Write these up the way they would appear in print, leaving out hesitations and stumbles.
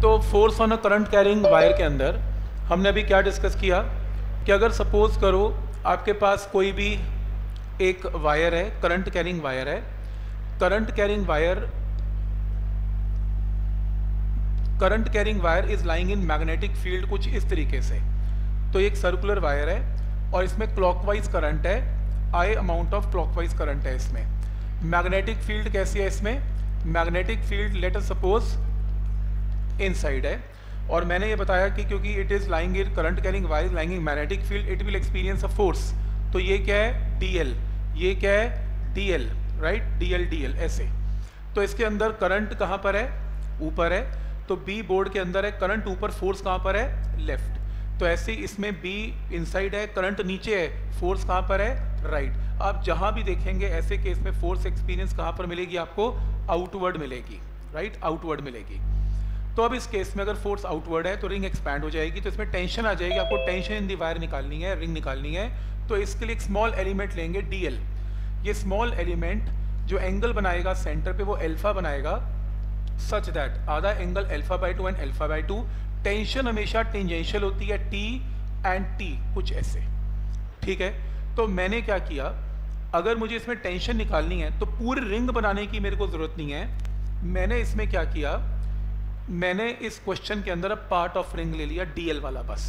तो force on a current carrying wire के अंदर हमने अभी क्या डिस्कस किया कि अगर सपोज करो आपके पास कोई भी एक वायर है, करंट कैरिंग वायर है, current carrying wire is lying in magnetic field कुछ इस तरीके से। तो एक सर्कुलर वायर है और इसमें क्लॉकवाइज करंट है, I amount of clockwise current है इसमें। मैग्नेटिक फील्ड कैसी है इसमें? Magnetic field let us suppose inside है, और मैंने ये बताया कि क्योंकि it is lying in current carrying wire is lying in magnetic field, it will experience a force. तो ये क्या है? डीएल। ये क्या है? DL, right? डीएल ऐसे। तो इसके अंदर करंट कहाँ पर है? ऊपर है। तो बी बोर्ड के अंदर है, करंट ऊपर, फोर्स कहाँ पर है? लेफ्ट। तो ऐसे इसमें बी इनसाइड है, करंट नीचे है, फोर्स कहाँ पर है? राइट। आप जहाँ भी देखेंगे ऐसे केस में फोर्स एक्सपीरियंस कहाँ पर मिलेगी आपको? आउटवर्ड मिलेगी, राइट? आउटवर्ड मिलेगी। तो अब इस केस में अगर फोर्स आउटवर्ड है तो रिंग एक्सपैंड हो जाएगी, तो इसमें टेंशन आ जाएगी। आपको टेंशन इन दी वायर निकालनी है, रिंग निकालनी है। तो इसके लिए एक स्मॉल एलिमेंट लेंगे डीएल। ये स्मॉल एलिमेंट जो एंगल बनाएगा सेंटर पे वो अल्फा बनाएगा, सच दैट आधा angle alpha by 2 and alpha by 2। Tension हमेशा टेंजेंशियल होती है, टी एंड टी, कुछ ऐसे, ठीक है? तो मैंने क्या किया, अगर मुझे इसमें टेंशन निकालनी है तो पूरी रिंग बनाने की मेरे को जरूरत नहीं है। मैंने इसमें क्या किया, मैंने इस क्वेश्चन के अंदर पार्ट ऑफ रिंग ले लिया, डीएल वाला बस।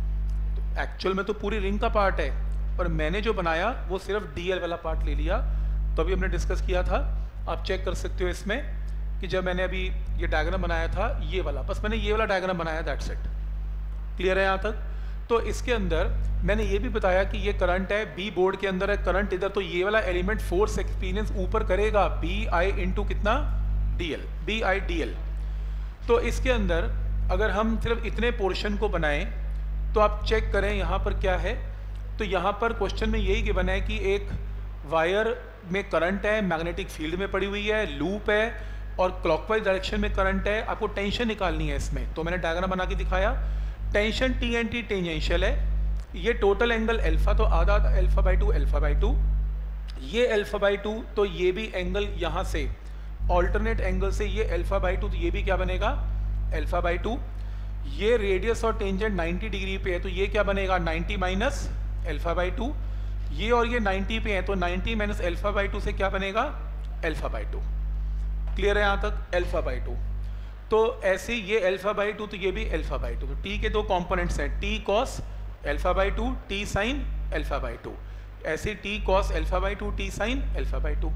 तो एक्चुअल में तो पूरी रिंग का पार्ट है, पर मैंने जो बनाया वो सिर्फ डीएल वाला पार्ट ले लिया। तो अभी हमने डिस्कस किया था, आप चेक कर सकते हो इसमें कि जब मैंने अभी ये डायग्राम बनाया था, ये वाला, बस मैंने ये वाला डायग्राम बनाया, दैट्स इट। क्लियर है यहाँ तक? तो इसके अंदर मैंने ये भी बताया कि ये करंट है, बी बोर्ड के अंदर है करंट इधर, तो ये वाला एलिमेंट फोर्स एक्सपीरियंस ऊपर करेगा, बी आई इंटू कितना? DL, B I DL. तो इसके अंदर अगर हम सिर्फ इतने पोर्शन को बनाएं तो आप चेक करें यहाँ पर क्या है। तो यहाँ पर क्वेश्चन में यही गिवन है कि एक वायर में करंट है, मैग्नेटिक फील्ड में पड़ी हुई है, लूप है और क्लॉकवाइज डायरेक्शन में करंट है। आपको टेंशन निकालनी है इसमें, तो मैंने डायग्राम बना के दिखाया। Tension T and T tangential है, ये टोटल एंगल अल्फा, तो आधा अल्फा बाई 2 अल्फा बाई 2, ये अल्फा बाई 2, तो ये भी एंगल यहाँ से ऑल्टरनेट एंगल से ये अल्फा बाई 2, तो ये भी क्या बनेगा? Alpha by 2। ये रेडियस और टेंजेंट 90 डिग्री पे है, तो ये क्या बनेगा? 90 माइनस अल्फा बाई 2। ये और ये 90 पे है, तो 90 माइनस अल्फा बाई 2 से क्या बनेगा? Alpha by 2। क्लियर है यहाँ तक? Alpha by 2। तो ऐसे ये अल्फा बाई 2, तो ये भी अल्फा बाई 2। तो टी के दो कंपोनेंट्स हैं, T cos alpha by 2, T sine alpha by 2। ऐसे T cos alpha by 2, T sine alpha by 2।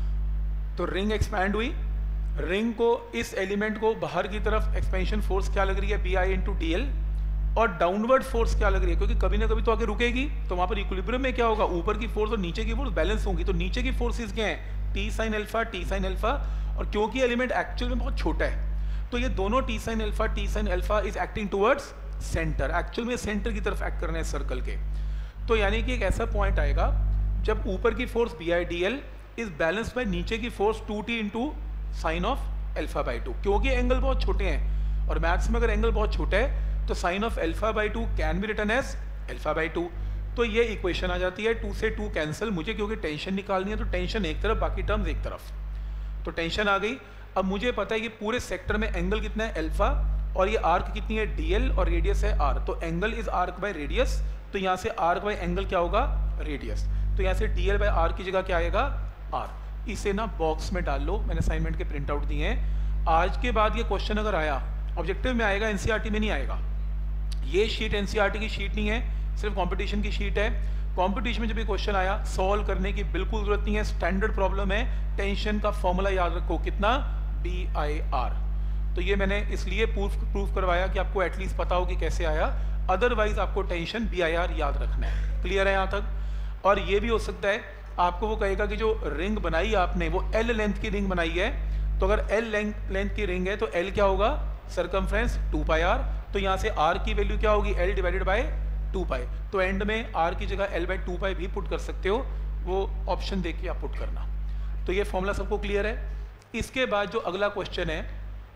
तो रिंग एक्सपैंड हुई, रिंग को, इस एलिमेंट को बाहर की तरफ एक्सपेंशन फोर्स क्या लग रही है? B I into D L. और डाउनवर्ड फोर्स क्या लग रही है? क्योंकि कभी ना कभी तो आगे रुकेगी, तो वहां पर इक्विलिब्रियम में क्या होगा? ऊपर की फोर्स और नीचे की फोर्स बैलेंस होंगी। तो नीचे की फोर्सेस क्या है? T sine alpha, T sine alpha. और क्योंकि एलिमेंट एक्चुअल में बहुत छोटा है, तो ये दोनों T sine alpha is acting towards centre. Actual में सेंटर की तरफ एक्ट करने हैं सर्कल के। तो यानी कि एक ऐसा पॉइंट आएगा जब ऊपर की force B I D L is balance by नीचे की force 2t into sine of alpha by 2। क्योंकि एंगल बहुत छोटे हैं, और मैथ्स में अगर एंगल बहुत छोटा है तो sine of alpha by 2 can be written as alpha by 2। तो ये इक्वेशन आ जाती है, 2 से 2 कैंसिल। मुझे क्योंकि टेंशन निकालनी है, तो टेंशन एक तरफ, बाकी टर्म्स एक तरफ। तो टेंशन आ गई। अब मुझे पता है कि पूरे सेक्टर में एंगल कितना है? अल्फा, और ये आर्क कितनी है? डीएल, और रेडियस है आर। तो angle is arc by radius, तो यहाँ से आर्क बाय एंगल क्या होगा? रेडियस। तो यहाँ से डीएल बाय आर की जगह क्या आएगा? आर। इसे ना बॉक्स में डाल लो, मैंने असाइनमेंट के प्रिंट आउट दिए हैं। आज के बाद ये क्वेश्चन अगर आया, ऑब्जेक्टिव में आएगा, एनसीईआरटी में नहीं आएगा। ये शीट एनसीईआरटी की शीट नहीं है, सिर्फ कंपटीशन की शीट है। कंपटीशन में जब ये क्वेश्चन आया, सॉल्व करने की बिल्कुल जरूरत नहीं है, स्टैंडर्ड प्रॉब्लम है। टेंशन का फॉर्मूला याद रखो, कितना? B I R. तो ये मैंने इसलिए प्रूफ करवाया कि आपको एटलीस्ट पता हो कि कैसे आया, अदरवाइज आपको टेंशन बी आई आर याद रखना है। क्लियर है यहाँ तक? और ये भी हो सकता है आपको वो कहेगा कि जो रिंग बनाई आपने वो एल लेंथ की रिंग बनाई है, तो अगर एल लेंथ की रिंग है तो एल क्या होगा? Circumference 2 pi R. तो यहाँ से आर की वैल्यू क्या होगी? L divided by 2 pi. तो एंड में आर की जगह एल बाई 2 पाई भी पुट कर सकते हो, वो ऑप्शन देख के आप पुट करना। तो ये फॉर्मूला सबको क्लियर है। इसके बाद जो अगला क्वेश्चन है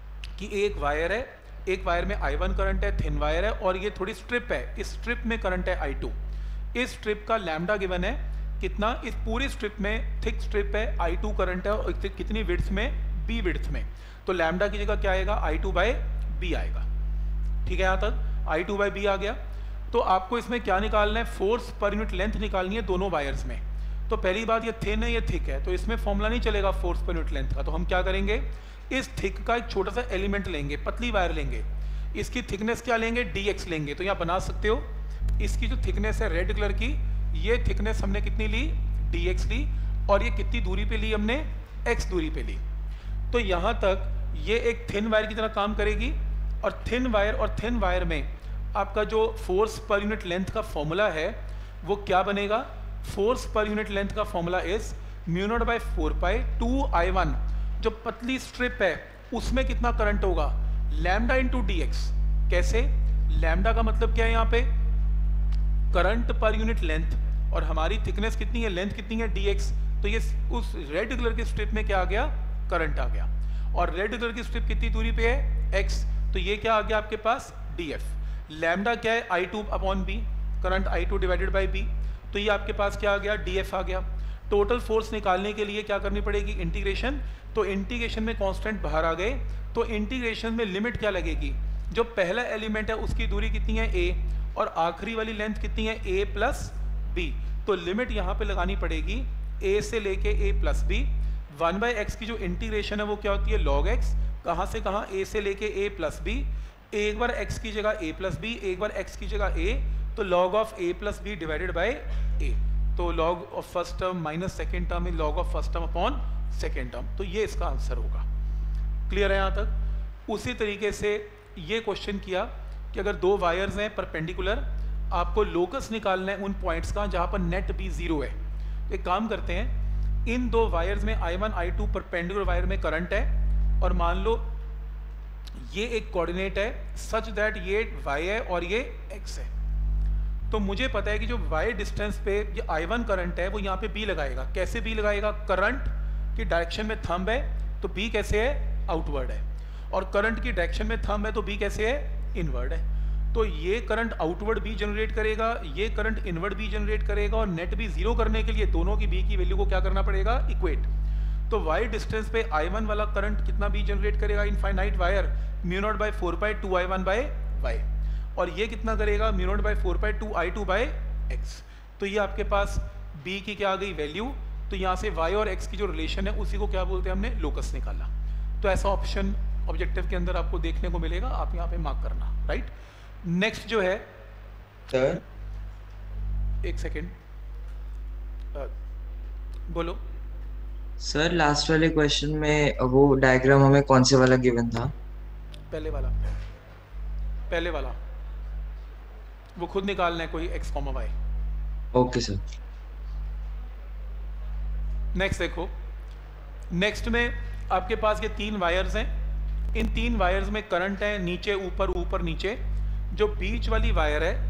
कि एक वायर है, एक वायर में I1 करंट है, थिन वायर है, और ये थोड़ी स्ट्रिप है, इस स्ट्रिप में करंट है I2। इस स्ट्रिप का लैम्डा गिवन है कितना? इस पूरी स्ट्रिप में थिक स्ट्रिप है, I2 करंट है, और कितनी विड्थ में? B विड्थ में। तो लैम्डा की जगह क्या आएगा? I2 बाय बी आएगा। ठीक है, यहाँ तक I2/B आ गया। तो आपको इसमें क्या निकालना है, फोर्स पर यूनिट लेंथ निकालनी है दोनों वायर्स में। तो पहली बात, ये थिन है ये थिक है, तो इसमें फॉर्मूला नहीं चलेगा फोर्स पर यूनिट लेंथ का। तो हम क्या करेंगे, इस थिक का एक छोटा सा एलिमेंट लेंगे, पतली वायर लेंगे, इसकी थिकनेस क्या लेंगे, dx लेंगे। तो यहाँ बना सकते हो, इसकी जो थिकनेस है रेड कलर की, ये थिकनेस हमने कितनी ली, dx ली, और ये कितनी दूरी पे ली हमने, x दूरी पे ली। तो यहाँ तक ये एक थिन वायर की तरह काम करेगी। और थिन वायर में आपका जो फोर्स पर यूनिट लेंथ का फॉर्मूला है वो क्या बनेगा, फोर्स पर यूनिट लेंथ का फॉर्मूला इज μ0/4π 2I1। जो पतली स्ट्रिप है उसमें कितना करंट होगा, लैम्डा इंटू dx। कैसे, लैम्डा का मतलब क्या है यहाँ पे, करंट पर यूनिट लेंथ, और हमारी थिकनेस कितनी है, लेंथ कितनी है, dx। तो ये उस रेड कलर की स्ट्रिप में क्या आ गया, करंट आ गया। और रेड कलर की स्ट्रिप कितनी दूरी पे है, x। तो ये क्या आ गया आपके पास, df। लैम्डा क्या है, I2/B, current I2 divided by B। तो ये आपके पास क्या आ गया, df आ गया। टोटल फोर्स निकालने के लिए क्या करनी पड़ेगी, इंटीग्रेशन। तो इंटीग्रेशन में कांस्टेंट बाहर आ गए, तो इंटीग्रेशन में लिमिट क्या लगेगी, जो पहला एलिमेंट है उसकी दूरी कितनी है, a, और आखिरी वाली लेंथ कितनी है, a+b। तो लिमिट यहाँ पे लगानी पड़ेगी a से लेके a+b। 1/x की जो इंटीग्रेशन है वो क्या होती है, log x। कहाँ से कहाँ, a से लेके a+b। एक बार x की जगह a+b, एक बार x की जगह a, तो log of a+b divided by a। तो log of first term minus second term is log of first term upon second term. तो ये इसका आंसर होगा। क्लियर है यहाँ तक। उसी तरीके से ये क्वेश्चन किया कि अगर दो वायर्स हैं परपेंडिकुलर, आपको लोकस निकालना है उन पॉइंट्स का जहाँ पर नेट बी 0 है। तो एक काम करते हैं, इन दो वायर्स में I1 I2 परपेंडिकुलर वायर में करंट है, और मान लो ये एक कोऑर्डिनेट है सच दैट ये y है और ये x है। तो मुझे पता है कि जो y डिस्टेंस पे ये I1 करंट है वो यहाँ पे B लगाएगा। कैसे B लगाएगा, करंट की डायरेक्शन में थंब है तो B कैसे है, आउटवर्ड है, और करंट की डायरेक्शन में थंब है तो B कैसे है, इनवर्ड है। तो ये करंट आउटवर्ड B जनरेट करेगा, ये करंट इनवर्ड B जनरेट करेगा, और नेट B 0 करने के लिए दोनों की B की वैल्यू को क्या करना पड़ेगा, इक्वेट। तो y डिस्टेंस पे I1 वाला करंट कितना B जनरेट करेगा, इनफाइनाइट वायर, μ0/4π 2I1/y, और ये कितना करेगा, μ0/4π 2I2/x। तो ये आपके पास B की क्या आ गई, वैल्यू। तो यहाँ से y और x की जो रिलेशन है उसी को क्या बोलते हैं, हमने लोकस निकाला। तो ऐसा ऑप्शन ऑब्जेक्टिव के अंदर आपको देखने को मिलेगा, आप यहाँ पे मार्क करना, राइट। नेक्स्ट जो है सर, एक सेकेंड बोलो सर लास्ट वाले क्वेश्चन में वो डायग्राम हमें कौन से वाला गिवन था? पहले वाला वो खुद निकालना है, कोई x, y। Okay sir. Next देखो, नेक्स्ट में आपके पास ये 3 वायर्स हैं। इन 3 वायर्स में करंट है नीचे ऊपर, ऊपर नीचे। जो बीच वाली वायर है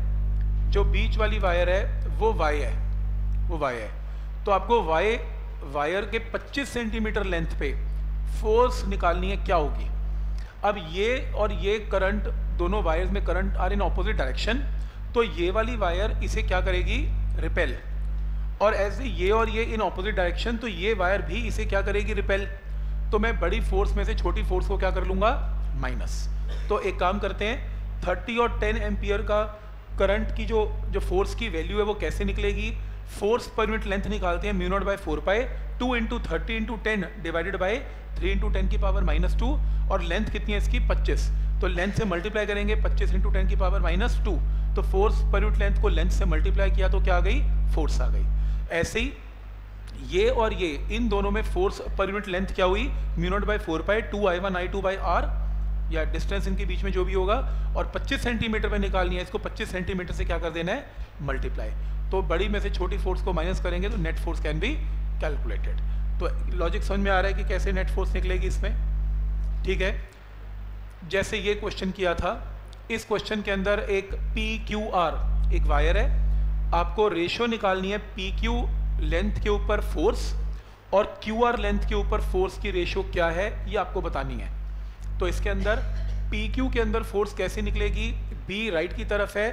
वो y है। तो आपको वायर के 25 सेंटीमीटर लेंथ पे फोर्स निकालनी है, क्या होगी। अब ये और ये करंट, दोनों वायर्स में current are in opposite direction. तो ये वाली वायर इसे क्या करेगी, रिपेल, और ऐसे ये और ये इन ऑपोजिट डायरेक्शन, तो ये वायर भी इसे क्या करेगी, रिपेल। तो मैं बड़ी फोर्स में से छोटी फोर्स को क्या कर लूँगा, माइनस। तो एक काम करते हैं, 30 और 10 एम्पियर का करंट की जो फोर्स की वैल्यू है वो कैसे निकलेगी, फोर्स पर यूनिट लेंथ निकालते हैं, μ0/4π 2 × 30 × 10 डिवाइडेड बाई 3 × 10 की पावर -2, और लेंथ कितनी है इसकी, 25। तो लेंथ से मल्टीप्लाई करेंगे 25 × 10 की पावर -2। तो फोर्स पर यूनिट लेंथ को लेंथ से मल्टीप्लाई किया तो क्या आ गई, फोर्स आ गई। ऐसे ही ये और ये, इन दोनों में फोर्स पर यूनिट लेंथ क्या हुई, μ0/4π 2I1 I2/r, या डिस्टेंस इनके बीच में जो भी होगा, और 25 सेंटीमीटर में निकालनी है, इसको 25 सेंटीमीटर से क्या कर देना है, मल्टीप्लाई। तो बड़ी में से छोटी फोर्स को माइनस करेंगे तो net force can be calculated. तो लॉजिक समझ में आ रहा है कि कैसे नेट फोर्स निकलेगी इसमें, ठीक है। जैसे ये क्वेश्चन किया था, इस क्वेश्चन के अंदर एक PQR एक वायर है, आपको रेशियो निकालनी है PQ लेंथ के ऊपर फोर्स और QR लेंथ के ऊपर फोर्स की रेशियो क्या है, ये आपको बतानी है। तो इसके अंदर PQ के अंदर फोर्स कैसे निकलेगी, B राइट की तरफ है,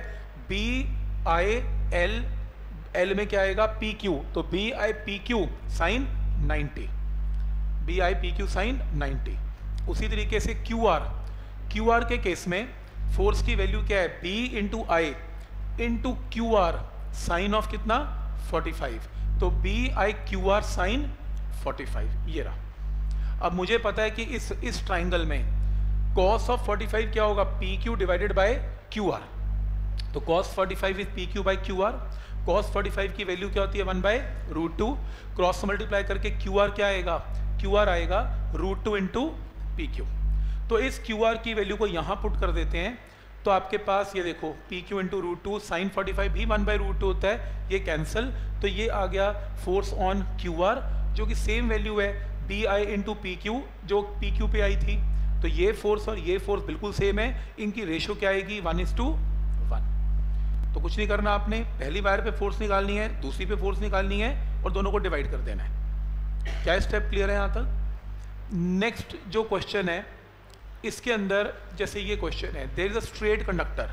BI L में क्या आएगा, PQ, तो BI/PQ साइन 90, BI/PQ साइन 90। उसी तरीके से क्यू आर के केस में फोर्स की वैल्यू क्या है, B into I into Q R sine of कितना 45, तो B I Q R sine 45 ये रहा। अब मुझे पता है कि इस ट्राइंगल में cos ऑफ 45 क्या होगा, P Q divided by Q R, तो cos 45 is P Q by Q R. cos 45 की वैल्यू क्या होती है 1/√2, क्रॉस मल्टीप्लाई करके क्यू आर क्या आएगा, क्यू आर आएगा √2 इंटू पी क्यू। तो इस क्यू आर की वैल्यू को यहाँ पुट कर देते हैं, तो आपके पास ये देखो पी क्यू इंटू √2 साइन 45 भी 1/√2 होता है, ये कैंसिल, तो ये आ गया फोर्स ऑन क्यू आर जो कि सेम वैल्यू है B I into P Q जो पी क्यू पे आई थी। तो ये फोर्स और ये फोर्स बिल्कुल सेम है, इनकी रेशो क्या आएगी 1:1। तो कुछ नहीं करना आपने, पहली वायर पे फोर्स निकालनी है, दूसरी पे फोर्स निकालनी है और दोनों को डिवाइड कर देना है। क्या स्टेप क्लियर है यहाँ तक? नेक्स्ट जो क्वेश्चन है इसके अंदर जैसे ये क्वेश्चन है, there is a straight conductor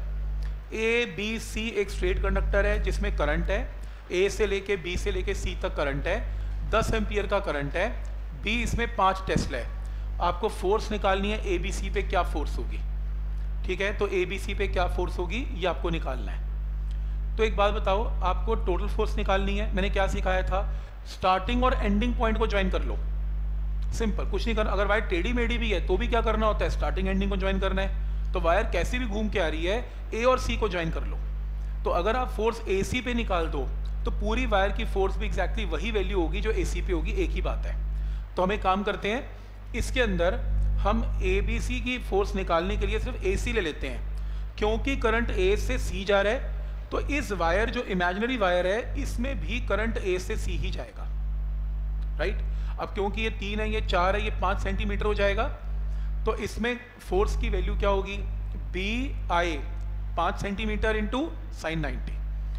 A B C, एक स्ट्रेट कंडक्टर है जिसमें करंट है ए से लेके बी से लेके सी तक करंट है, 10 एम्पियर का करंट है, बी इसमें 5 टेस्ला है। आपको फोर्स निकालनी है ए बी सी पे क्या फोर्स होगी, ठीक है, तो ए बी सी पे क्या फोर्स होगी ये आपको निकालना है। तो एक बात बताओ, आपको टोटल फोर्स निकालनी है, मैंने क्या सिखाया था, स्टार्टिंग और एंडिंग पॉइंट को ज्वाइन कर लो, सिंपल, कुछ नहीं करना। अगर वायर टेढ़ी मेढ़ी भी है तो भी क्या करना होता है, स्टार्टिंग एंडिंग को ज्वाइन करना है। तो वायर कैसी भी घूम के आ रही है ए और सी को ज्वाइन कर लो। तो अगर आप फोर्स ए सी पे निकाल दो तो पूरी वायर की फोर्स भी एग्जैक्टली वही वैल्यू होगी जो ए सी पे होगी, एक ही बात है। तो हम एक काम करते हैं, इसके अंदर हम ए बी सी की फोर्स निकालने के लिए सिर्फ ए सी ले लेते हैं, क्योंकि करंट ए से सी जा रहा है, तो इस वायर जो इमेजिनरी वायर है इसमें भी करंट ए से सी ही जाएगा, राइट। अब क्योंकि ये 3 है, ये 4 है, ये 5 सेंटीमीटर हो जाएगा, तो इसमें फोर्स की वैल्यू क्या होगी, B I 5 centimetre into sine 90।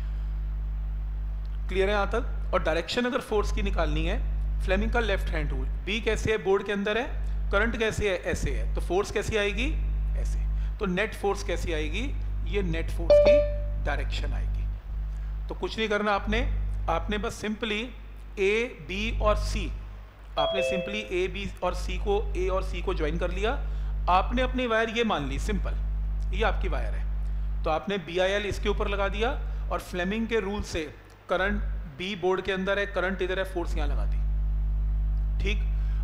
Clear है यहाँ तक? और डायरेक्शन अगर फोर्स की निकालनी है, फ्लेमिंग का लेफ्ट हैंड रूल, बी कैसे है, बोर्ड के अंदर है, करंट कैसे है, ऐसे है, तो फोर्स कैसी आएगी, ऐसे। तो नेट फोर्स कैसी आएगी, ये नेट फोर्स की डायरेक्शन आएगी। तो कुछ नहीं करना आपने बस सिंपली ए बी और सी, आपने सिंपली ए बी और सी को, ए और सी को ज्वाइन कर लिया, आपने अपनी वायर ये मान ली, सिंपल, ये आपकी वायर है, तो आपने बी आई एल इसके ऊपर लगा दिया और फ्लेमिंग के रूल से करंट बी बोर्ड के अंदर है, करंट इधर है, फोर्स यहाँ लगा दी, ठीक।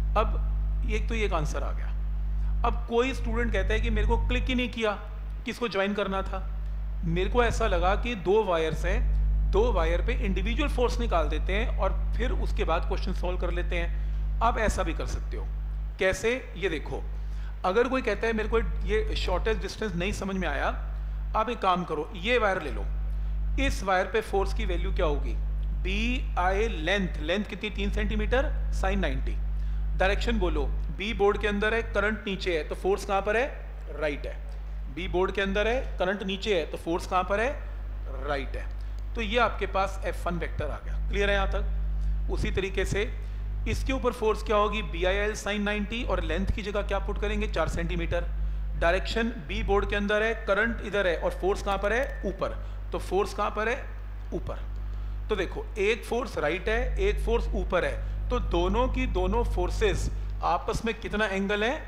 अब एक तो एक आंसर आ गया। अब कोई स्टूडेंट कहता है कि मेरे को क्लिक ही नहीं किया, किसको ज्वाइन करना था, मेरे को ऐसा लगा कि 2 वायर्स हैं, 2 वायर पे इंडिविजुअल फोर्स निकाल देते हैं और फिर उसके बाद क्वेश्चन सॉल्व कर लेते हैं। आप ऐसा भी कर सकते हो, कैसे, ये देखो, अगर कोई कहता है मेरे को ये शॉर्टेस्ट डिस्टेंस नहीं समझ में आया, आप एक काम करो, ये वायर ले लो, इस वायर पे फोर्स की वैल्यू क्या होगी, बी आई लेंथ कितनी 3 सेंटीमीटर साइन 90, डायरेक्शन बोलो, बी बोर्ड के अंदर है, करंट नीचे है, तो फोर्स कहाँ पर है, राइट है, बी बोर्ड के अंदर है, करंट नीचे है, तो फोर्स कहाँ पर है, राइट है। तो ये आपके पास F1 वेक्टर आ गया। क्लियर है यहाँ तक? उसी तरीके से इसके ऊपर फोर्स क्या होगी, बी आई एल साइन 90, और लेंथ की जगह क्या पुट करेंगे 4 सेंटीमीटर, डायरेक्शन बी बोर्ड के अंदर है, करंट इधर है, और फोर्स कहाँ पर है, ऊपर, तो फोर्स कहाँ पर है, ऊपर। तो देखो, एक फोर्स राइट है, एक फोर्स ऊपर है, तो दोनों की दोनों फोर्सेस आपस में कितना एंगल है,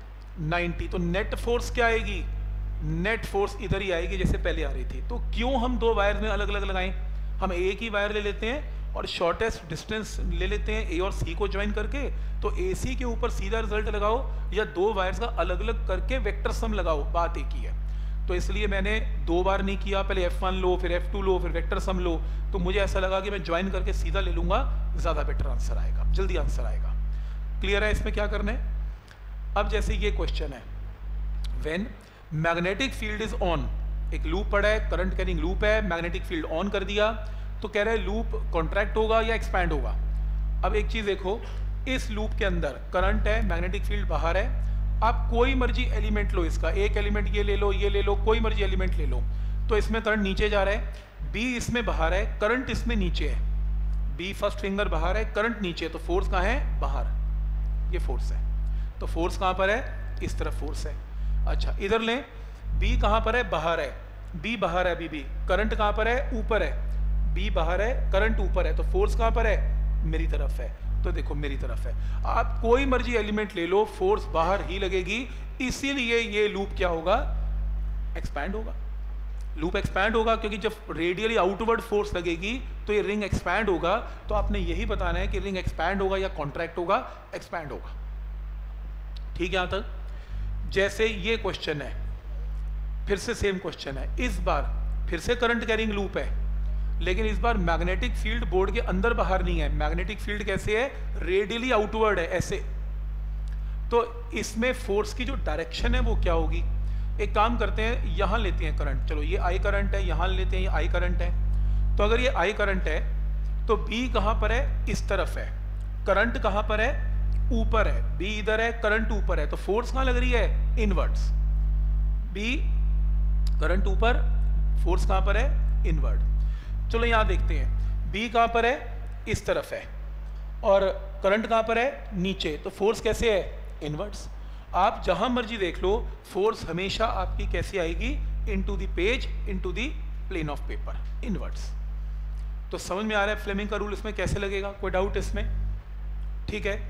90। तो नेट फोर्स क्या आएगी, नेट फोर्स इधर ही आएगी जैसे पहले आ रही थी। तो क्यों हम 2 वायर में अलग अलग लगाएं, हम एक ही वायर ले लेते हैं और शॉर्टेस्ट डिस्टेंस ले लेते हैं ए और सी को ज्वाइन करके, तो ए सी के ऊपर सीधा रिजल्ट लगाओ या 2 वायर्स का अलग अलग करके वेक्टर सम लगाओ, बात एक ही है। तो इसलिए मैंने 2 बार नहीं किया, पहले F1 लो, फिर F2 लो, फिर वेक्टर सम लो, तो मुझे ऐसा लगा कि मैं ज्वाइन करके सीधा ले लूंगा, ज़्यादा बेटर आंसर आएगा, जल्दी आंसर आएगा। क्लियर है इसमें क्या करना है? अब जैसे ये क्वेश्चन है, when magnetic field is on, एक लूप पड़ा है, करंट कैरिंग लूप है, मैग्नेटिक फील्ड ऑन कर दिया, तो कह रहा है लूप कॉन्ट्रैक्ट होगा या एक्सपैंड होगा। अब एक चीज़ देखो, इस लूप के अंदर करंट है, मैग्नेटिक फील्ड बाहर है, आप कोई मर्जी एलिमेंट लो, इसका एक एलिमेंट ये ले लो, ये ले लो, कोई मर्जी एलिमेंट ले लो, तो इसमें करंट नीचे जा रहा है, बी इसमें बाहर है, करंट इसमें नीचे है, बी फर्स्ट फिंगर बाहर है, करंट नीचे, तो फोर्स कहाँ है, बाहर, ये फोर्स है। तो फोर्स कहाँ पर है, इस तरफ फोर्स है। अच्छा इधर लें, बी कहाँ पर है, बाहर है, बी बाहर है, बी करंट कहाँ पर है, ऊपर है, बी बाहर है, करंट ऊपर है, तो फोर्स कहाँ पर है, मेरी तरफ है। तो देखो मेरी तरफ है, आप कोई मर्जी एलिमेंट ले लो, फोर्स बाहर ही लगेगी, इसीलिए ये लूप क्या होगा, एक्सपैंड होगा। लूप एक्सपैंड होगा क्योंकि जब रेडियली आउटवर्ड फोर्स लगेगी तो ये रिंग एक्सपैंड होगा। तो आपने यही बताना है कि रिंग एक्सपैंड होगा या कॉन्ट्रैक्ट होगा, एक्सपैंड होगा। ठीक है यहां तक। जैसे ये क्वेश्चन है, फिर से सेम क्वेश्चन है, इस बार फिर से करंट कैरिंग लूप है, लेकिन इस बार मैग्नेटिक फील्ड बोर्ड के अंदर बाहर नहीं है। मैग्नेटिक फील्ड कैसे है, रेडियली आउटवर्ड है, ऐसे। तो इसमें फोर्स की जो डायरेक्शन है वो क्या होगी, एक काम करते हैं, यहां लेते हैं करंट, चलो ये आई करंट है, यहां लेते हैं ये आई करंट है। तो अगर ये आई करंट है तो बी कहां पर है, इस तरफ है, करंट कहां पर है, ऊपर है, बी इधर है, करंट ऊपर है, तो फोर्स कहां लग रही है, इनवर्ड्स। बी करंट ऊपर, फोर्स कहां पर है, इनवर्ड। चलो यहां देखते हैं, बी कहां पर है, इस तरफ है, और करंट कहां पर है, नीचे, तो फोर्स कैसे है, इनवर्ड्स। आप जहां मर्जी देख लो, फोर्स हमेशा आपकी कैसी आएगी, into the page, into the plane of paper, inwards. तो समझ में आ रहा है फ्लेमिंग का रूल इसमें कैसे लगेगा, कोई डाउट इसमें, ठीक है।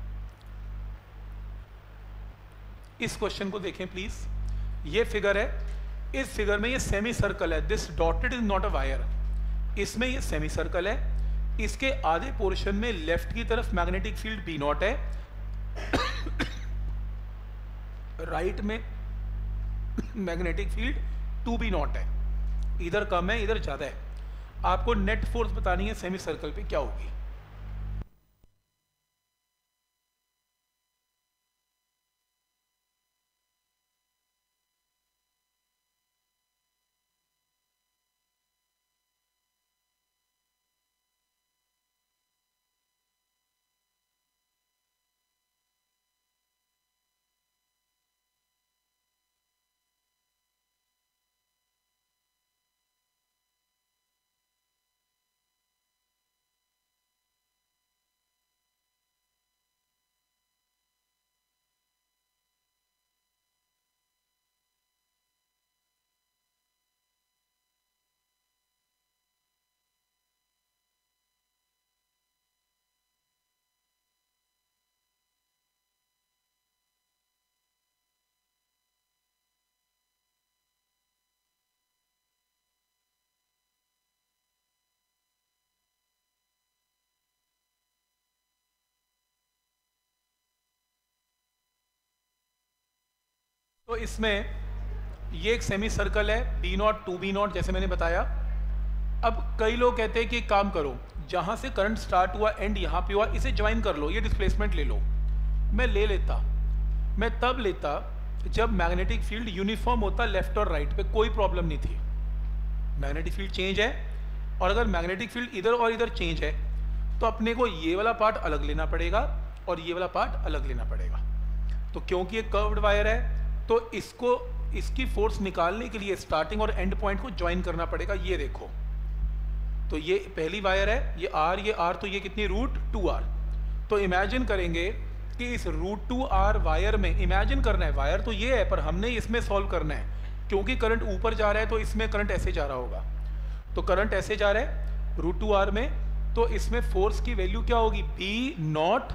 इस क्वेश्चन को देखें प्लीज, ये फिगर है, इस फिगर में ये सेमी सर्कल है, this dotted is not a wire, इसमें ये सेमी सर्कल है, इसके आधे पोर्शन में लेफ्ट की तरफ मैग्नेटिक फील्ड बी नॉट है, राइट में मैग्नेटिक फील्ड 2b नॉट है, इधर कम है इधर ज्यादा है। आपको नेट फोर्स बतानी है सेमी सर्कल पे क्या होगी। तो इसमें ये एक सेमी सर्कल है, बी नॉट 2b नॉट, जैसे मैंने बताया। अब कई लोग कहते हैं कि एक काम करो, जहां से करंट स्टार्ट हुआ एंड यहां पे हुआ, इसे ज्वाइन कर लो, ये डिस्प्लेसमेंट ले लो। मैं ले लेता, मैं तब लेता जब मैग्नेटिक फील्ड यूनिफॉर्म होता लेफ्ट और राइट पे, कोई प्रॉब्लम नहीं थी। मैग्नेटिक फील्ड चेंज है, और अगर मैग्नेटिक फील्ड इधर और इधर चेंज है तो अपने को ये वाला पार्ट अलग लेना पड़ेगा और ये वाला पार्ट अलग लेना पड़ेगा। तो क्योंकि ये कर्व्ड वायर है तो इसको, इसकी फोर्स निकालने के लिए स्टार्टिंग और एंड पॉइंट को ज्वाइन करना पड़ेगा। ये देखो, तो ये पहली वायर है, ये आर, तो ये कितनी √2r। तो इमेजिन करेंगे कि इस √2r वायर में, इमेजिन करना है, वायर तो ये है पर हमने इसमें सॉल्व करना है, क्योंकि करंट ऊपर जा रहा है तो इसमें करंट ऐसे जा रहा होगा। तो करंट ऐसे जा रहा है √2r में, तो इसमें फोर्स की वैल्यू क्या होगी, B not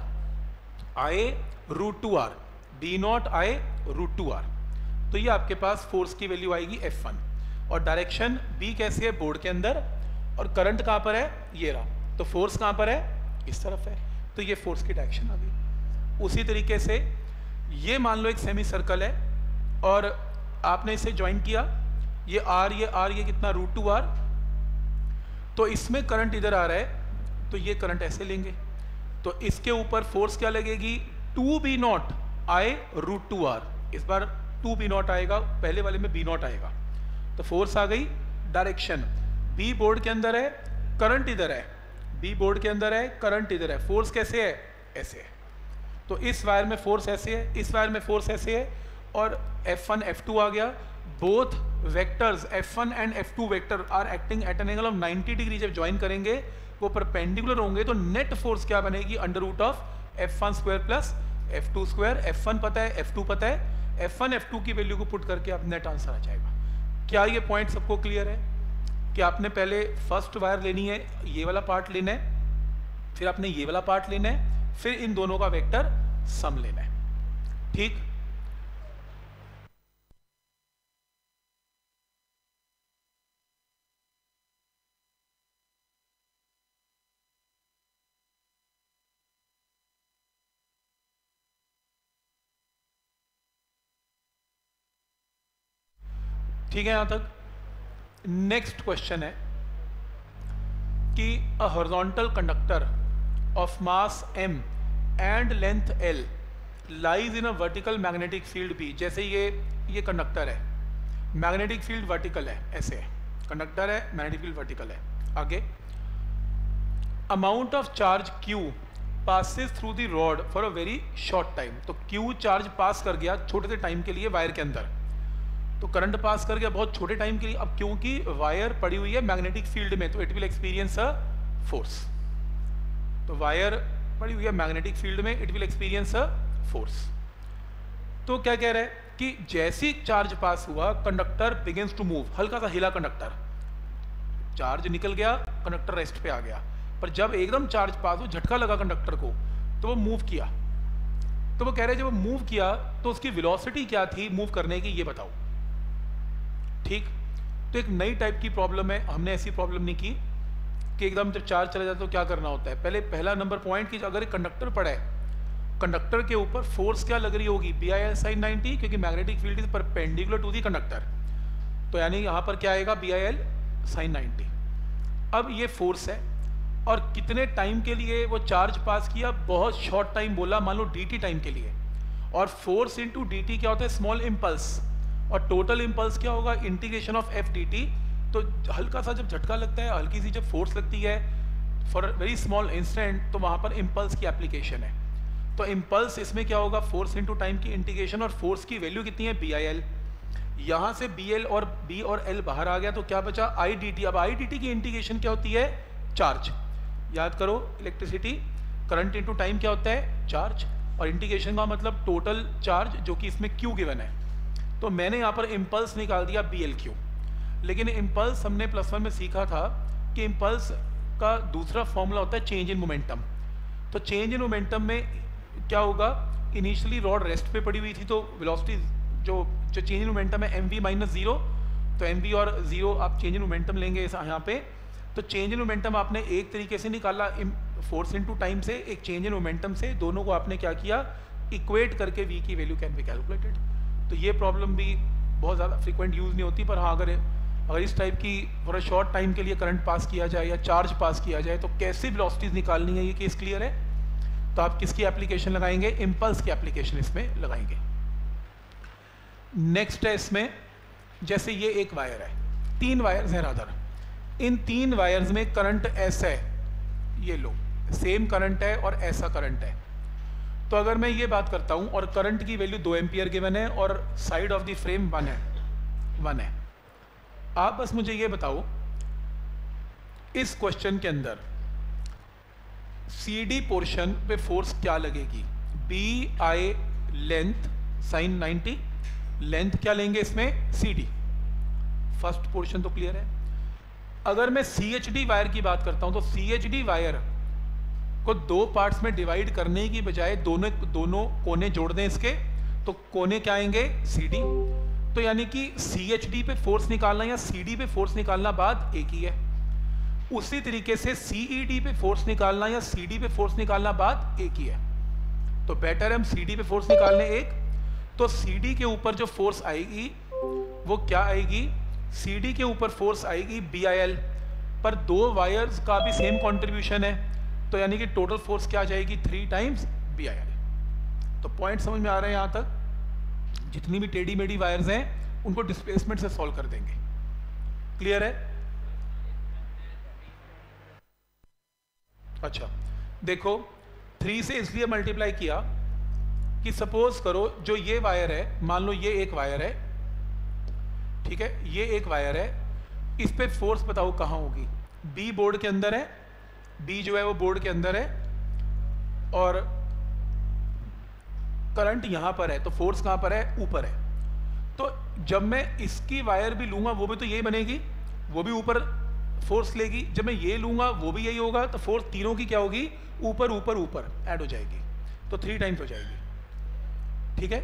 I √2r, B not I √2r। तो ये आपके पास फोर्स की वैल्यू आएगी F1, और डायरेक्शन B कैसी है, बोर्ड के अंदर, और करंट कहाँ पर है, ये रहा, तो फोर्स कहाँ पर है, इस तरफ है, तो ये फोर्स की डायरेक्शन आ गई। उसी तरीके से ये मान लो एक सेमी सर्कल है और आपने इसे ज्वाइन किया, ये R, ये कितना √2r, तो इसमें करंट इधर आ रहा है, तो ये करंट ऐसे लेंगे, तो इसके ऊपर फोर्स क्या लगेगी, 2b नॉट I √2r। इस बार 2b नॉट आएगा, पहले वाले में b नॉट आएगा, तो फोर्स आ गई। डायरेक्शन B बोर्ड के अंदर है, करंट इधर है, B बोर्ड के अंदर है, करंट इधर है, फोर्स कैसे है, ऐसे है। तो इस वायर में फोर्स ऐसे है, इस वायर में फोर्स ऐसे है, और F1 F2 आ गया। Both vectors F1 and F2 vector are acting at an angle of 90 degree. जब ज्वाइन करेंगे वो परपेंडिकुलर होंगे, तो नेट फोर्स क्या बनेगी, √of F1² plus F2²। F1 पता है, F2 पता है, F1 F2 की वैल्यू को पुट करके आप नेट आंसर आ जाएगा। क्या ये पॉइंट सबको क्लियर है कि आपने पहले फर्स्ट वायर लेनी है, ये वाला पार्ट लेना है, फिर आपने ये वाला पार्ट लेना है, फिर इन दोनों का वेक्टर सम लेना है। ठीक, ठीक है। यहां तक नेक्स्ट क्वेश्चन है कि a horizontal conductor of mass m and length l lies in a vertical magnetic field b। जैसे ये कंडक्टर है, मैग्नेटिक फील्ड वर्टिकल है, ऐसे है, कंडक्टर है, मैग्नेटिक फील्ड वर्टिकल है। आगे, amount of charge q passes through the rod for a very short time. तो q चार्ज पास कर गया छोटे से टाइम के लिए वायर के अंदर, तो करंट पास कर गया बहुत छोटे टाइम के लिए। अब क्योंकि वायर पड़ी हुई है मैग्नेटिक फील्ड में, तो it will experience a force. तो वायर पड़ी हुई है मैग्नेटिक फील्ड में, it will experience a force. तो क्या कह रहा है कि जैसी चार्ज पास हुआ, कंडक्टर बिगिंस टू मूव, हल्का सा हिला कंडक्टर, चार्ज निकल गया, कंडक्टर रेस्ट पे आ गया। पर जब एकदम चार्ज पास हो, झटका लगा कंडक्टर को, तो वो मूव किया। तो वो कह रहे हैं जब वो मूव किया तो उसकी वेलोसिटी क्या थी मूव करने की, ये बताओ। ठीक, तो एक नई टाइप की प्रॉब्लम है, हमने ऐसी प्रॉब्लम नहीं की कि एकदम जब चार्ज चला जाता तो क्या करना होता है। पहले पहला नंबर पॉइंट कि अगर एक कंडक्टर पड़ा है, कंडक्टर के ऊपर फोर्स क्या लग रही होगी, BIL sin 90, क्योंकि magnetic field is perpendicular to the conductor, तो यानी यहाँ पर क्या आएगा, BIL sin 90। अब ये फोर्स है और कितने टाइम के लिए वो चार्ज पास किया, बहुत शॉर्ट टाइम बोला, मान लो dt टाइम के लिए। और फोर्स इंटू dt क्या होता है, स्मॉल इम्पल्स, और टोटल इम्पल्स क्या होगा, इंटीग्रेशन ऑफ f dt। तो हल्का सा जब झटका लगता है, हल्की सी जब फोर्स लगती है फॉर वेरी स्मॉल इंस्टेंट, तो वहाँ पर इम्पल्स की एप्लीकेशन है। तो इम्पल्स इसमें क्या होगा, फोर्स इंटू टाइम की इंटीग्रेशन, और फोर्स की वैल्यू कितनी है, BIL। यहाँ से BL और B और L बाहर आ गया, तो क्या बचा, I dt। अब I dt की इंटीग्रेशन क्या होती है, चार्ज। याद करो, इलेक्ट्रिसिटी करंट इंटू टाइम क्या होता है, चार्ज, और इंटीग्रेशन का मतलब टोटल चार्ज, जो कि इसमें Q गिवन है। तो मैंने यहाँ पर इम्पल्स निकाल दिया BLQ। लेकिन इम्पल्स हमने +1 में सीखा था कि इम्पल्स का दूसरा फॉर्मूला होता है चेंज इन मोमेंटम। तो चेंज इन मोमेंटम में क्या होगा, इनिशियली रॉड रेस्ट पे पड़ी हुई थी, तो वेलोसिटी जो चेंज इन मोमेंटम है mv - 0, तो mv और 0 आप चेंज इन मोमेंटम लेंगे यहाँ पे। तो चेंज इन मोमेंटम आपने एक तरीके से निकाला फोर्स इनटू टाइम से, एक चेंज इन मोमेंटम से, दोनों को आपने क्या किया, इक्वेट करके v की वैल्यू कैन बी कैलकुलेटेड। तो ये प्रॉब्लम भी बहुत ज़्यादा फ्रीक्वेंट यूज़ नहीं होती, पर हाँ अगर इस टाइप की फॉर अ शॉर्ट टाइम के लिए करंट पास किया जाए या चार्ज पास किया जाए, तो कैसे वेलोसिटीज निकालनी है, ये केस क्लियर है। तो आप किसकी एप्लीकेशन लगाएंगे, इम्पल्स की एप्लीकेशन इसमें लगाएंगे। नेक्स्ट है इसमें, जैसे ये एक वायर है, 3 वायर्स हैं रादर, इन 3 वायर्स में करंट ऐसा है, ये लो सेम करंट है और ऐसा करंट है। तो अगर मैं ये बात करता हूं और करंट की वैल्यू 2 एम्पियर गिवन है और साइड ऑफ द फ्रेम 1 है, आप बस मुझे ये बताओ इस क्वेश्चन के अंदर CD पोर्शन पे फोर्स क्या लगेगी, BI लेंथ sin 90, लेंथ क्या लेंगे इसमें, CD। फर्स्ट पोर्शन तो क्लियर है। अगर मैं CHD वायर की बात करता हूं, तो CHD वायर को 2 पार्ट्स में डिवाइड करने की बजाय दोनों कोने जोड़ दें इसके, तो कोने क्या आएंगे, CD। तो यानी कि CHD पे फोर्स निकालना या CD पे फोर्स निकालना बात एक ही है। उसी तरीके से CED पे फोर्स निकालना या CD पे फोर्स निकालना बात एक ही है। तो बेटर हम CD पे फोर्स निकालने एक, तो CD के ऊपर जो फोर्स आएगी वो क्या आएगी, CD के ऊपर फोर्स आएगी BIL, पर 2 वायर्स का भी सेम कंट्रीब्यूशन है, तो यानी कि टोटल फोर्स क्या आ जाएगी, 3 टाइम्स BIL। तो पॉइंट समझ में आ रहा है यहाँ तक। जितनी भी टेढ़ी मेढ़ी वायर्स हैं उनको डिस्प्लेसमेंट से सॉल्व कर देंगे, क्लियर है। अच्छा देखो, 3 से इसलिए मल्टीप्लाई किया कि सपोज करो जो ये वायर है, मान लो ये एक वायर है, ठीक है, ये एक वायर है, इस पे फोर्स बताओ कहाँ होगी, B बोर्ड के अंदर है, B जो है वो बोर्ड के अंदर है, और करंट यहां पर है, तो फोर्स कहां पर है, ऊपर है। तो जब मैं इसकी वायर भी लूंगा वो भी तो यही बनेगी, वो भी ऊपर फोर्स लेगी, जब मैं ये लूँगा वो भी यही होगा, तो फोर्स तीनों की क्या होगी, ऊपर ऊपर ऊपर ऐड हो जाएगी, तो 3 टाइम्स हो जाएगी। ठीक है,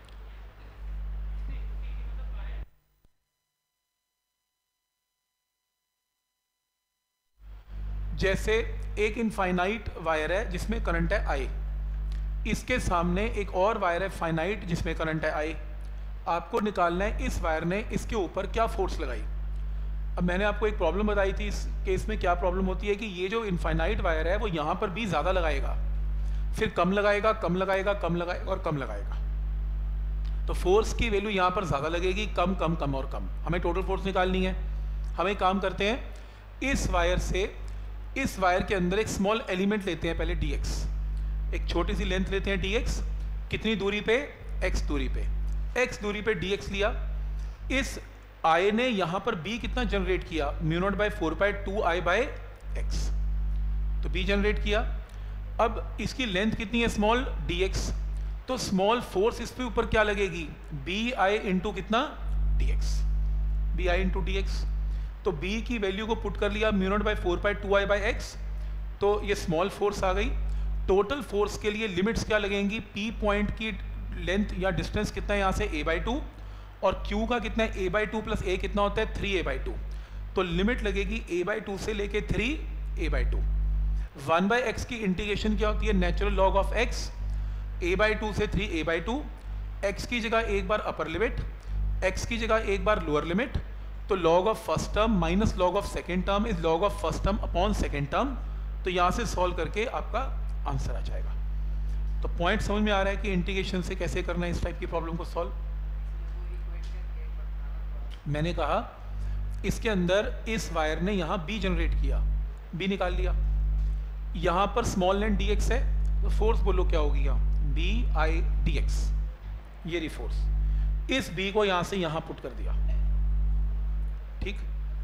जैसे एक इनफाइनाइट वायर है जिसमें करंट है आई, इसके सामने एक और वायर है फाइनाइट जिसमें करंट है आई। आपको निकालना है इस वायर ने इसके ऊपर क्या फोर्स लगाई। अब मैंने आपको एक प्रॉब्लम बताई थी, इस केस में क्या प्रॉब्लम होती है कि ये जो इनफाइनाइट वायर है वो यहाँ पर भी ज़्यादा लगाएगा, फिर कम लगाएगा, कम लगाएगा, कम लगाएगा और कम लगाएगा। तो फोर्स की वैल्यू यहाँ पर ज़्यादा लगेगी, कम कम कम और कम। हमें टोटल फोर्स निकालनी है। हमें काम करते हैं, इस वायर से इस वायर के अंदर एक स्मॉल एलिमेंट लेते हैं पहले dx, एक छोटी सी लेंथ लेते हैं dx, कितनी दूरी पे, x दूरी पे, x दूरी पे dx लिया। इस I ने यहाँ पर b कितना जनरेट किया, μ0/4π2I/x, तो b जनरेट किया। अब इसकी लेंथ कितनी है, स्मॉल dx, तो स्मॉल फोर्स इस पे ऊपर क्या लगेगी, bi इंटू कितना dx, bi इंटू dx। तो b की वैल्यू को पुट कर लिया μ0/4π2I/x, तो ये स्मॉल फोर्स आ गई। टोटल फोर्स के लिए लिमिट्स क्या लगेंगी, p पॉइंट की लेंथ या डिस्टेंस कितना है यहाँ से a/2, और q का कितना है a/2 प्लस a कितना होता है 3a/2, तो लिमिट लगेगी a/2 से लेके 3a/2। 1/x की इंटीग्रेशन क्या होती है, natural log of x, a/2 से 3a/2, x की जगह एक बार अपर लिमिट, x की जगह एक बार लोअर लिमिट, तो log of first term minus log of second term is log of first term upon second term. तो यहाँ से सॉल्व करके आपका आंसर आ जाएगा। तो पॉइंट समझ में आ रहा है कि इंटीग्रेशन से कैसे करना है इस टाइप की प्रॉब्लम को सॉल्व। मैंने कहा इसके अंदर इस वायर ने यहाँ b जनरेट किया, b निकाल लिया, यहाँ पर स्मॉल लेंथ dx है, तो फोर्स बोलो क्या होगी यहाँ, bi dx, ये रही फोर्स। इस b को यहाँ से यहाँ पुट कर दिया। ठीक,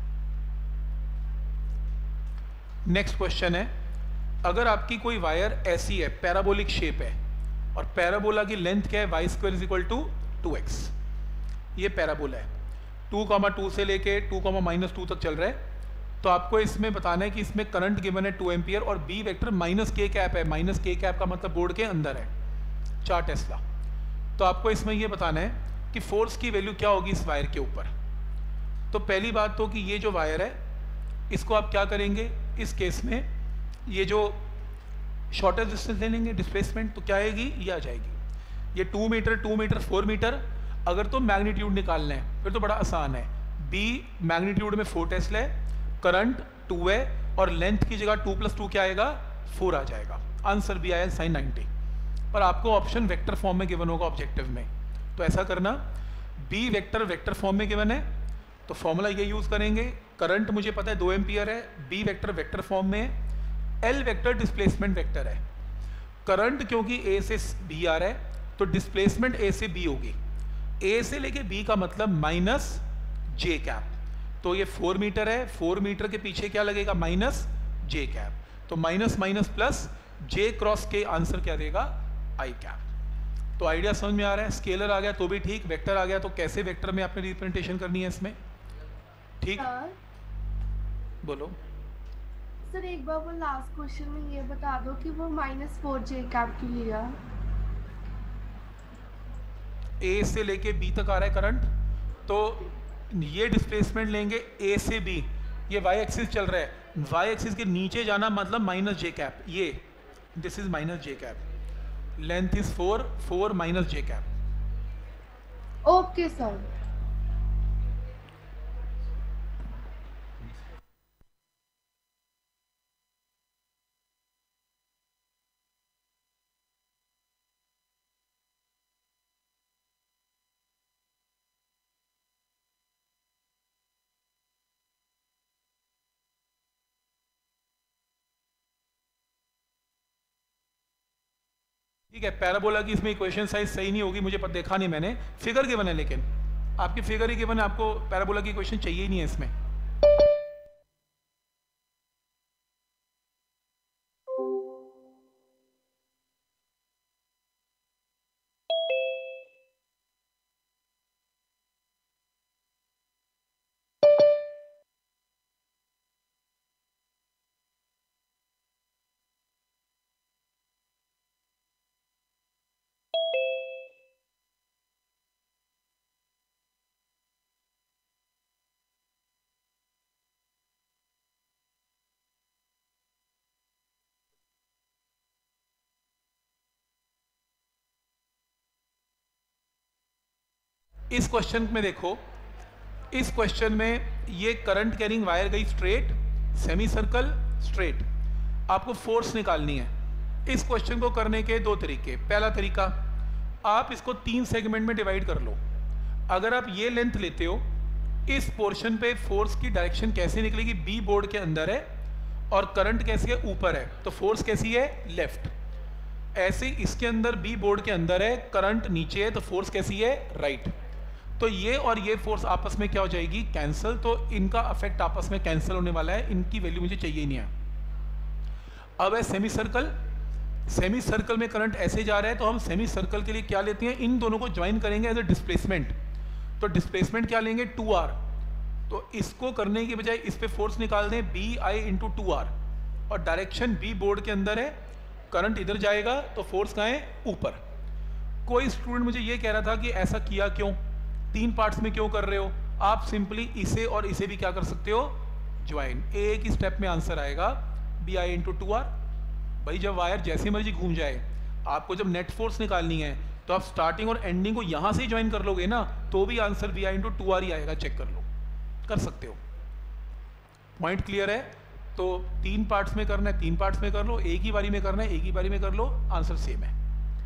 नेक्स्ट क्वेश्चन है, अगर आपकी कोई वायर ऐसी है, पैराबोलिक शेप है, और पैराबोला की लेंथ क्या है, y² = 2x, ये पैराबोला है, 2,2 से लेके 2,-2 तक चल रहा है। तो आपको इसमें बताना है कि इसमें करंट गिवन है 2 एम्पियर और b वेक्टर -k कैप है, -k कैप का मतलब बोर्ड के अंदर है 4 टेस्ला। तो आपको इसमें ये बताना है कि फोर्स की वैल्यू क्या होगी इस वायर के ऊपर। तो पहली बात तो कि ये जो वायर है इसको आप क्या करेंगे, इस केस में ये जो शॉर्टेस्ट डिस्टेंस ले लेंगे डिस्प्लेसमेंट, तो क्या आएगी, ये आ जाएगी, ये 2 मीटर 2 मीटर 4 मीटर। अगर तो मैग्नीट्यूड निकालना है फिर तो बड़ा आसान है, b मैग्नीट्यूड में 4 टेस्ला है, करंट 2 है, और लेंथ की जगह 2 + 2 क्या आएगा, 4 आ जाएगा। आंसर भी आया sin 90, पर आपको ऑप्शन वेक्टर फॉर्म में गिवन होगा ऑब्जेक्टिव में। तो ऐसा करना, b वेक्टर वेक्टर फॉर्म में गिवन है, तो फॉर्मूला ये यूज़ करेंगे, करंट मुझे पता है 2 एम्पियर है, b वेक्टर वेक्टर फॉर्म में है, l वेक्टर डिस्प्लेसमेंट वेक्टर है। करंट क्योंकि a से b आ रहा है तो डिस्प्लेसमेंट a से b होगी, a से लेके b का मतलब -j कैप, तो ये 4 मीटर है, 4 मीटर के पीछे क्या लगेगा, -j कैप, तो minus minus plus j cross के आंसर क्या देगा, i कैप। तो आइडिया समझ में आ रहा है, स्केलर आ गया तो भी ठीक, वेक्टर आ गया तो कैसे वेक्टर में आपने रिप्रेजेंटेशन करनी है इसमें। ठीक, बोलो सर। एक बार वो लास्ट क्वेश्चन में ये बता दो कि वो -4j कैप क्यों लिया। ए से लेके बी तक आ रहा है करंट, तो ये डिस्प्लेसमेंट लेंगे ए से बी, ये वाई एक्सिस चल रहा है, वाई एक्सिस के नीचे जाना मतलब -j कैप, ये this is -j cap, length is 4 -j cap. Okay sir. ठीक है, पैराबोला की इसमें इक्वेशन साइज सही नहीं होगी, मुझे देखा नहीं मैंने, फिगर गिवन है, लेकिन आपकी फिगर ही गिवन है, आपको पैराबोला की इक्वेशन चाहिए ही नहीं है इसमें। इस क्वेश्चन में देखो, इस क्वेश्चन में ये करंट कैरिंग वायर गई स्ट्रेट, सेमी सर्कल स्ट्रेट, आपको फोर्स निकालनी है। इस क्वेश्चन को करने के दो तरीके। पहला तरीका, आप इसको 3 सेगमेंट में डिवाइड कर लो। अगर आप ये लेंथ लेते हो, इस पोर्शन पे फोर्स की डायरेक्शन कैसे निकलेगी, बी बोर्ड के अंदर है और करंट कैसी है, ऊपर है, तो फोर्स कैसी है, लेफ्ट। ऐसे इसके अंदर बी बोर्ड के अंदर है, करंट नीचे है, तो फोर्स कैसी है, राइट। तो ये और ये फोर्स आपस में क्या हो जाएगी, कैंसिल। तो इनका अफेक्ट आपस में कैंसिल होने वाला है, इनकी वैल्यू मुझे चाहिए ही नहीं है। अब है सेमी सर्कल। सेमी सर्कल में करंट ऐसे जा रहा है, तो हम सेमी सर्कल के लिए क्या लेते हैं, इन दोनों को ज्वाइन करेंगे एज ए डिस्प्लेसमेंट। तो डिस्प्लेसमेंट क्या लेंगे, 2r। तो इसको करने की बजाय इस पे फोर्स निकाल दें, bi इंटू 2r, और डायरेक्शन बी बोर्ड के अंदर है, करंट इधर जाएगा, तो फोर्स कहाँ है, ऊपर। कोई स्टूडेंट मुझे ये कह रहा था कि ऐसा किया क्यों, 3 पार्ट्स में क्यों कर रहे हो। आप सिंपली इसे और इसे भी क्या कर सकते हो, ज्वाइन। एक ही स्टेप में आंसर आएगा, bi इंटू 2r। भाई जब वायर जैसी मर्जी घूम जाए, आपको जब नेट फोर्स निकालनी है, तो आप स्टार्टिंग और एंडिंग को यहां से ही ज्वाइन कर लोगे ना, तो भी आंसर bi इंटू 2r ही आएगा। चेक कर लो, कर सकते हो। पॉइंट क्लियर है। तो 3 पार्ट्स में करना है, 3 पार्ट्स में कर लो, एक ही बारी में करना है, एक ही बारी में कर लो, आंसर सेम है।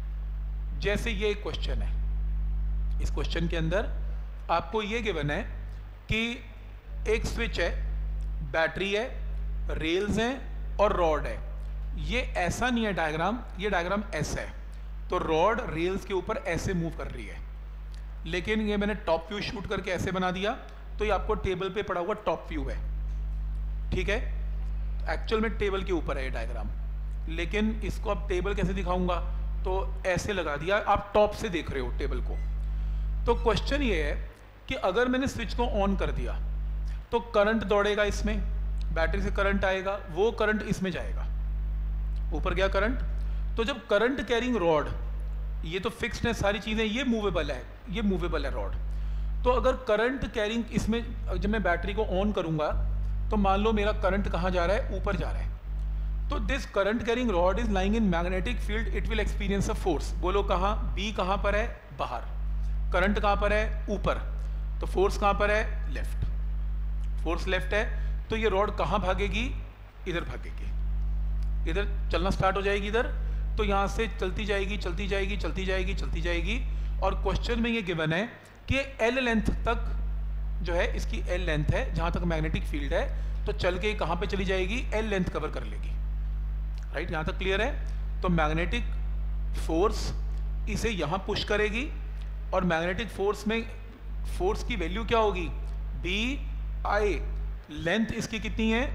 जैसे ये एक क्वेश्चन है, इस क्वेश्चन के अंदर आपको ये गिवन है कि एक स्विच है, बैटरी है, रेल्स हैं और रॉड है। ये ऐसा नहीं है डायग्राम, ये डायग्राम ऐसा है। तो रॉड रेल्स के ऊपर ऐसे मूव कर रही है, लेकिन ये मैंने टॉप व्यू शूट करके ऐसे बना दिया, तो ये आपको टेबल पे पड़ा हुआ टॉप व्यू है, ठीक है। एक्चुअल में टेबल के ऊपर है ये डायग्राम, लेकिन इसको अब टेबल कैसे दिखाऊंगा, तो ऐसे लगा दिया, आप टॉप से देख रहे हो टेबल को। तो क्वेश्चन ये है कि अगर मैंने स्विच को ऑन कर दिया, तो करंट दौड़ेगा इसमें, बैटरी से करंट आएगा, वो करंट इसमें जाएगा, ऊपर गया करंट। तो जब करंट कैरिंग रॉड, ये तो फिक्स्ड है सारी चीज़ें, ये मूवेबल है, ये मूवेबल है रॉड। तो अगर करंट कैरिंग इसमें, जब मैं बैटरी को ऑन करूंगा, तो मान लो मेरा करंट कहाँ जा रहा है, ऊपर जा रहा है। तो this current carrying rod is lying in magnetic field, it will experience a force. बोलो कहाँ, बी कहाँ पर है, बाहर, करंट कहाँ पर है, ऊपर, तो फोर्स कहाँ पर है, लेफ्ट। फोर्स लेफ्ट है, तो ये रॉड कहाँ भागेगी, इधर भागेगी, इधर चलना स्टार्ट हो जाएगी इधर। तो यहाँ से चलती जाएगी, चलती जाएगी, चलती जाएगी, चलती जाएगी। और क्वेश्चन में ये गिवन है कि एल लेंथ तक जो है, इसकी एल लेंथ है, जहाँ तक मैग्नेटिक फील्ड है, तो चल के कहाँ पे चली जाएगी, एल लेंथ कवर कर लेगी, राइट। यहाँ तक क्लियर है। तो मैग्नेटिक फोर्स इसे यहाँ पुश करेगी, और मैग्नेटिक फोर्स में फोर्स की वैल्यू क्या होगी, बी आई, लेंथ इसकी कितनी है,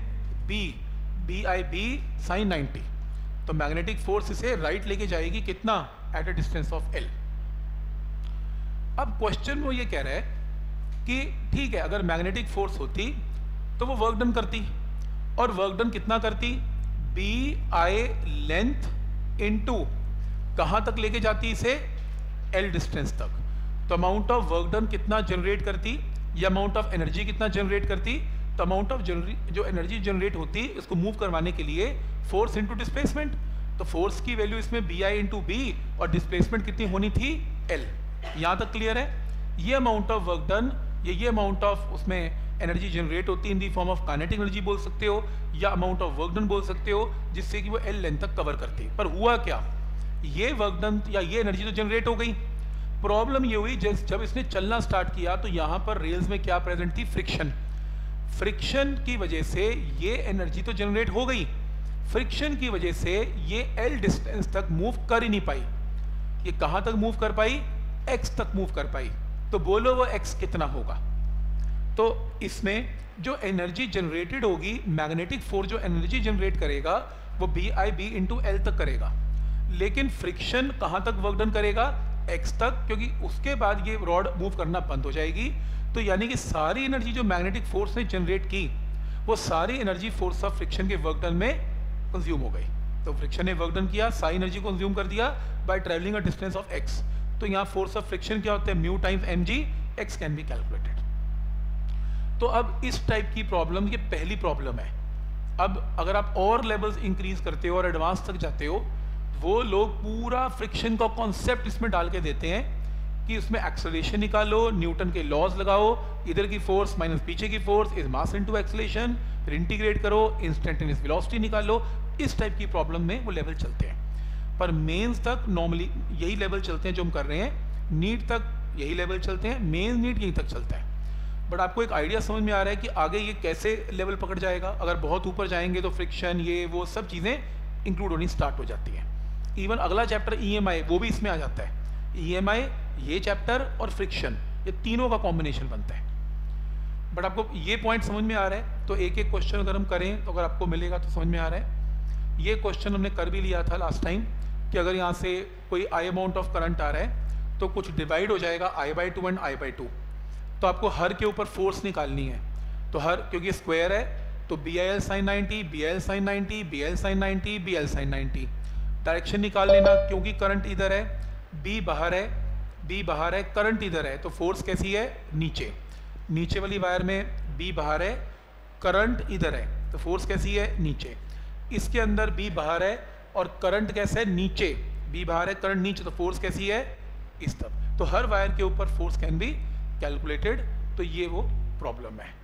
बी आई बी साइन 90। तो मैग्नेटिक फोर्स इसे राइट लेके जाएगी, कितना, at a distance of L. अब क्वेश्चन में ये कह रहा है कि ठीक है, अगर मैग्नेटिक फोर्स होती तो वो वर्क डन करती, और वर्क डन कितना करती, बी आई लेंथ इनटू कहां तक लेके जाती इसे, एल डिस्टेंस तक। तो अमाउंट ऑफ वर्क डन कितना जनरेट करती, या अमाउंट ऑफ एनर्जी कितना जनरेट करती। तो अमाउंट ऑफ जो एनर्जी जनरेट होती इसको मूव करवाने के लिए, फोर्स इनटू डिस्प्लेसमेंट। तो फोर्स की वैल्यू इसमें बी आई इंटू बी, और डिस्प्लेसमेंट कितनी होनी थी, एल। यहां तक क्लियर है। ये अमाउंट ऑफ वर्क डन, ये अमाउंट ऑफ उसमें एनर्जी जनरेट होती है in the form of kinetic energy बोल सकते हो, या अमाउंट ऑफ वर्क डन बोल सकते हो, जिससे कि वो एल लेंथ तक कवर करती है। पर हुआ क्या, ये वर्क डन या ये एनर्जी तो जनरेट हो गई। प्रॉब्लम ये हुई जब इसने चलना स्टार्ट किया, तो यहाँ पर रेल्स में क्या प्रेजेंट थी, फ्रिक्शन। फ्रिक्शन की वजह से ये एनर्जी तो जनरेट हो गई, फ्रिक्शन की वजह से ये एल डिस्टेंस तक मूव कर ही नहीं पाई। ये कहां तक मूव कर पाई, एक्स तक मूव कर पाई। तो बोलो वो एक्स कितना होगा। तो इसमें जो एनर्जी जनरेटेड होगी, मैग्नेटिक फोर्स जो एनर्जी जनरेट करेगा, वो B I B into L तक करेगा, लेकिन फ्रिक्शन कहां तक वर्क डन करेगा, एक्स तक, क्योंकि उसके बाद ये रॉड मूव करना बंद हो जाएगी। तो यानी कि सारी एनर्जी जो मैग्नेटिक फोर्स ने जनरेट की, वो सारी एनर्जी फोर्स ऑफ फ्रिक्शन के वर्क डन में कंज्यूम हो गई। तो फ्रिक्शन ने वर्क डन किया, सारी एनर्जी को कंज्यूम कर दिया by travelling a distance of X. तो यहाँ फोर्स ऑफ फ्रिक्शन क्या होता है, mu times M G, X can be calculated. तो अब इस टाइप की प्रॉब्लम, ये पहली प्रॉब्लम है। अब अगर आप और लेवल्स इंक्रीज करते हो और एडवांस तक जाते हो, वो लोग पूरा फ्रिक्शन का कॉन्सेप्ट इसमें डाल के देते हैं कि उसमें एक्सेलरेशन निकालो, न्यूटन के लॉज लगाओ, इधर की फोर्स माइनस पीछे की force is mass into acceleration, फिर इंटीग्रेट करो, इंस्टेंटेनियस वेलोसिटी निकालो। इस टाइप की प्रॉब्लम में वो लेवल चलते हैं। पर मेंस तक नॉर्मली यही लेवल चलते हैं जो हम कर रहे हैं, नीट तक यही लेवल चलते हैं, मेंस नीट यहीं तक चलता है। बट आपको एक आइडिया समझ में आ रहा है कि आगे ये कैसे लेवल पकड़ जाएगा। अगर बहुत ऊपर जाएंगे तो फ्रिक्शन ये वो सब चीज़ें इंक्लूड होनी स्टार्ट हो जाती हैं। इवन अगला चैप्टर EMI वो भी इसमें आ जाता है। EMI ये चैप्टर और फ्रिक्शन ये तीनों का कॉम्बिनेशन बनता है। बट आपको ये पॉइंट समझ में आ रहा है तो एक एक क्वेश्चन अगर हम करें तो अगर आपको मिलेगा तो समझ में आ रहा है। ये क्वेश्चन हमने कर भी लिया था लास्ट टाइम कि अगर यहाँ से कोई I अमाउंट ऑफ करंट आ रहा है तो कुछ डिवाइड हो जाएगा I/2 एंड I/2, तो आपको हर के ऊपर फोर्स निकालनी है। तो हर, क्योंकि स्क्वायर है तो BIL sin 90, BIL sin 90, BIL sin 90, BIL sin 90। Direction निकाल लेना, क्योंकि करंट इधर है, B बाहर है, B बाहर है, करंट इधर है, तो फोर्स कैसी है, नीचे। नीचे वाली वायर में B बाहर है, करंट इधर है, तो फोर्स कैसी है, नीचे। इसके अंदर B बाहर है और करंट कैसे है, नीचे। B बाहर है, करंट नीचे, तो फोर्स कैसी है, इस तरफ। तो हर वायर के ऊपर फोर्स कैन बी कैलकुलेटेड। तो ये वो प्रॉब्लम है।